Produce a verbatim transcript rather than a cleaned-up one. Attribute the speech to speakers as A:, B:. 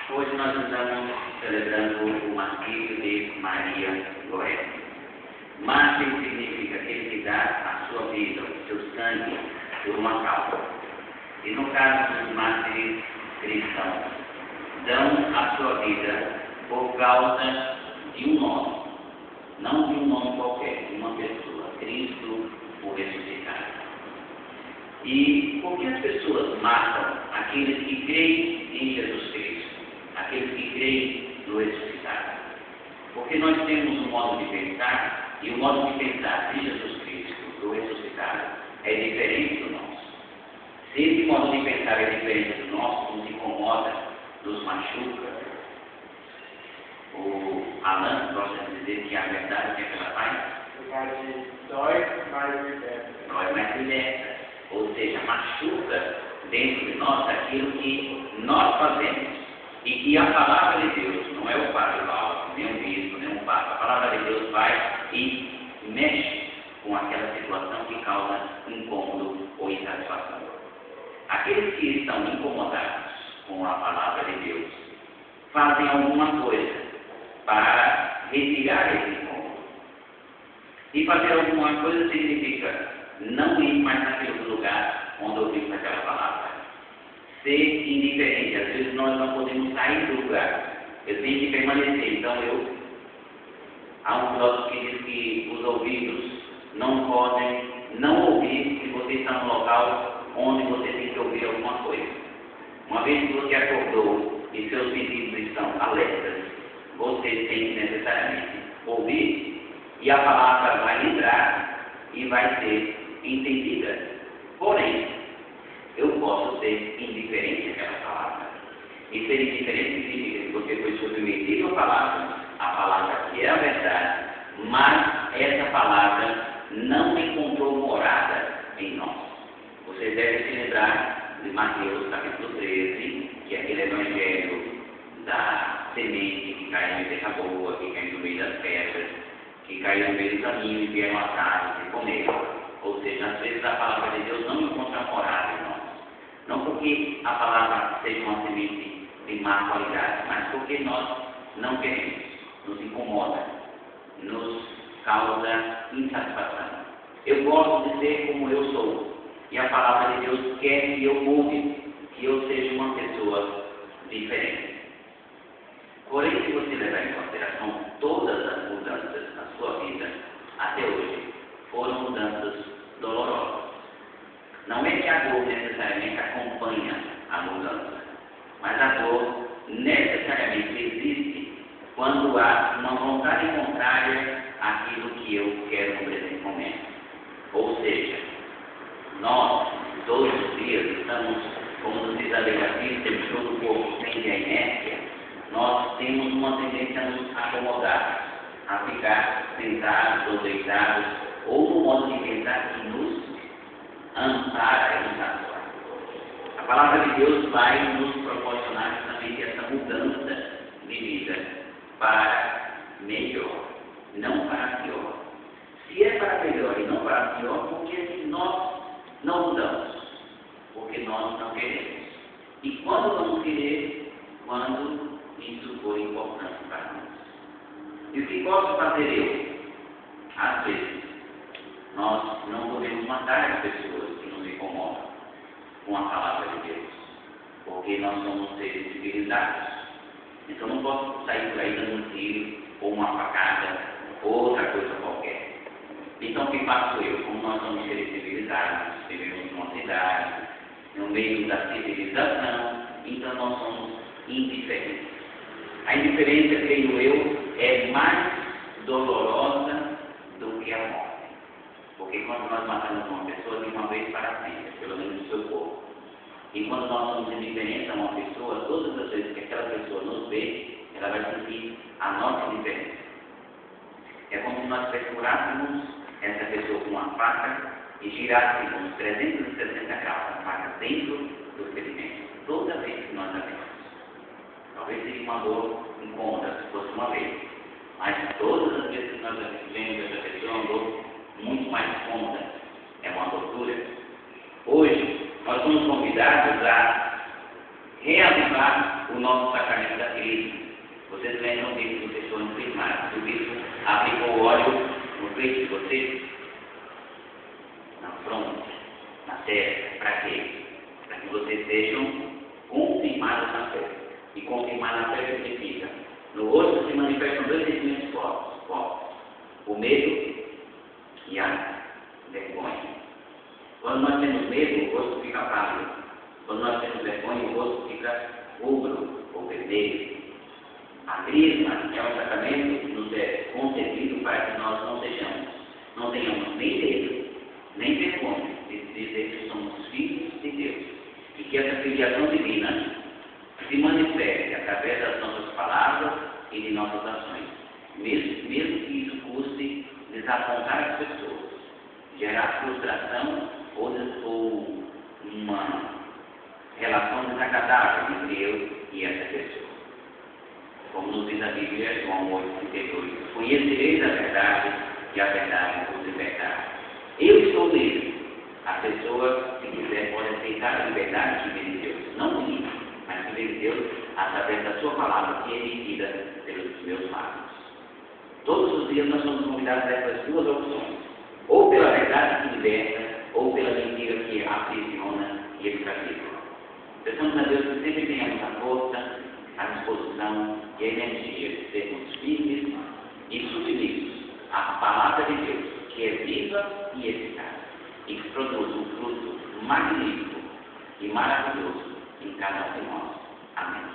A: Hoje nós estamos celebrando o martírio de Maria Goretti. Mártir significa aquele que dá a sua vida, o seu sangue, por uma causa. E no caso dos mártires cristãos, dão a sua vida por causa de um nome, não de um nome qualquer, de uma pessoa, Cristo, o ressuscitado. E por que as pessoas matam aqueles que creem em Jesus Cristo, aqueles que creem no ressuscitado? Porque nós temos um modo de pensar, e o modo de pensar de Jesus Cristo, do ressuscitado, é diferente do nosso. Se esse modo de pensar é diferente do nosso, nos incomoda, nos machuca. O Alan gosta de dizer que a verdade é que ela faz?
B: Dói, mas liberta.
A: Dói, mas liberta. Ou seja, machuca dentro de nós aquilo que nós fazemos. E que a palavra de Deus, não é o padre Paulo, nem um bispo, nem um papa, a palavra de Deus vai e mexe com aquela situação que causa incômodo ou insatisfação. Aqueles que estão incomodados com a palavra de Deus fazem alguma coisa para retirar esse incômodo. E fazer alguma coisa significa não ir mais naquele lugar onde ouvimos aquela palavra. Ser indiferente. Às vezes nós não podemos sair do lugar. Eu tenho que permanecer. Então eu... Há um filósofo que diz que os ouvidos não podem não ouvir se você está no local onde você tem que ouvir alguma coisa. Uma vez que você acordou e seus sentidos estão alertas, você tem que necessariamente ouvir e a palavra vai entrar e vai ser entendida. Porém, eu posso ser indiferente àquela palavra. E ser indiferente significa que você foi submetido à palavra, a palavra que é a verdade, mas essa palavra não encontrou morada em nós. Você deve se lembrar de Mateus capítulo treze, que é aquele evangelho da semente que caiu em terra boa, que caiu no meio das pedras, que caiu no meio do caminho e vieram as aves e comeram. Ou seja, às vezes a palavra de Deus não encontra morada em nós. Não porque a palavra seja uma semente de má qualidade, mas porque nós não queremos, nos incomoda, nos causa insatisfação. Eu gosto de ser como eu sou, e a palavra de Deus quer que eu mude, que eu seja uma pessoa diferente. Porém, se você levar em consideração todas as mudanças na sua vida até hoje, foram mudanças dolorosas. Não é que a dor necessariamente acompanha a mudança, mas a dor necessariamente existe quando há uma vontade contrária àquilo que eu quero no presente momento. Ou seja, nós, todos os dias, estamos, como nos diz a lei da física, de todo o corpo tende à inércia, nós temos uma tendência a nos acomodar, a ficar sentados ou deitados, ou no modo de pensar que nos ampara e nos atua. A palavra de Deus vai nos proporcionar justamente essa mudança de vida para melhor, não para pior. Se é para melhor e não para pior, porque nós não mudamos, porque nós não queremos. E quando vamos querer? Quando isso for importante para nós. E o que posso fazer eu? Às vezes, nós não podemos matar as pessoas que nos incomodam com a palavra de Deus, porque nós somos seres civilizados. Então não posso sair por aí dando um tiro, ou uma facada, ou outra coisa qualquer. Então o que faço eu? Como nós somos seres civilizados, vivemos numa cidade, no meio da civilização, então nós somos indiferentes. A indiferença, creio eu, é mais dolorosa do que a morte. Porque quando nós matamos uma pessoa de uma vez para sempre, pelo menos no seu corpo, e quando nós somos indiferentes a uma pessoa, todas as vezes que aquela pessoa nos vê, ela vai sentir a nossa indiferença. É como se nós perfurássemos essa pessoa com uma faca e girássemos trezentos e sessenta graus a faca dentro do ferimento, toda vez que nós a vemos. Talvez seja uma dor incômoda, se fosse uma vez, mas todas as vezes que nós vemos essa pessoa, é uma dor muito mais cômoda, é uma tortura. Hoje, nós somos convidados a reavivar o nosso sacramento da crisma. Vocês lembram disso do pessoal no crismático, que o bispo aplicou óleo no peito de vocês? Na fronte, na testa, para quê? Para que vocês sejam confirmados na fé. E confirmar na fé significa, no rosto se manifestam dois sentimentos fortes, fortes: o medo e a vergonha. Quando nós temos medo, o rosto fica pálido. Quando nós temos vergonha, o rosto fica rubro ou vermelho. A crisma é um sacramento que nos é concedido para que nós não sejamos, não tenhamos nem medo, nem vergonha de dizer que somos filhos de Deus. E que essa filiação divina se manifeste através das nossas palavras e de nossas ações. Mesmo, mesmo que isso custe desapontar as pessoas, gerar frustração ou, ou uma relação desagradável entre eu e essa pessoa. Como nos diz a Bíblia, João oito, trinta e dois, conhecereis a verdade e a verdade vos libertará. Eu estou nele. A pessoa, se quiser, pode aceitar a liberdade que vem de Deus, não de mim, mas que vem de Deus através da sua palavra que é emitida pelos meus lábios. Todos os dias nós somos convidados a essas duas opções, ou pela verdade que liberta, ou pela mentira que aprisiona e escraviza. Peçamos a Deus que sempre tenhamos a força, a disposição e a energia de sermos firmes e submissos à palavra de Deus, que é viva e eficaz, e que produz um fruto magnífico e maravilhoso em cada um de nós. Amém.